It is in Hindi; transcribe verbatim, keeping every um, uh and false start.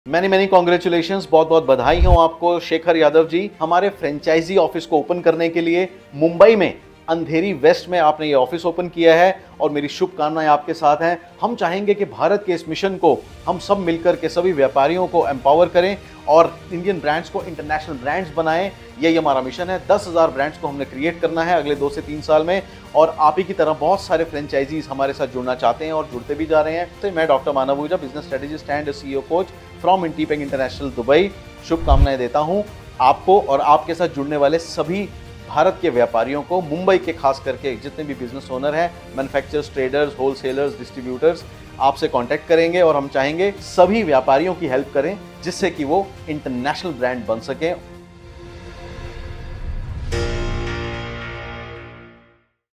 मैनी मैनी कॉन्ग्रेचुलेशंस, बहुत बहुत बधाई हो आपको शेखर यादव जी। हमारे फ्रेंचाइजी ऑफिस को ओपन करने के लिए मुंबई में अंधेरी वेस्ट में आपने ये ऑफिस ओपन किया है और मेरी शुभकामनाएं आपके साथ हैं। हम चाहेंगे कि भारत के इस मिशन को हम सब मिलकर के सभी व्यापारियों को एम्पावर करें और इंडियन ब्रांड्स को इंटरनेशनल ब्रांड्स बनाएं। यही हमारा मिशन है। दस हज़ार ब्रांड्स को हमने क्रिएट करना है अगले दो से तीन साल में और आप ही की तरह बहुत सारे फ्रेंचाइजीज हमारे साथ जुड़ना चाहते हैं और जुड़ते भी जा रहे हैं। तो मैं doctor Manav Ahuja, business strategist and CEO coach from इंटीपेक इंटरनेशनल दुबई, शुभकामनाएं देता हूं आपको और आपके साथ जुड़ने वाले सभी भारत के व्यापारियों को। मुंबई के खास करके जितने भी बिजनेस ओनर हैं, मैन्युफैक्चरर्स, ट्रेडर्स, होलसेलर्स, डिस्ट्रीब्यूटर्स आपसे कांटेक्ट करेंगे और हम चाहेंगे सभी व्यापारियों की हेल्प करें जिससे कि वो इंटरनेशनल ब्रांड बन सकें।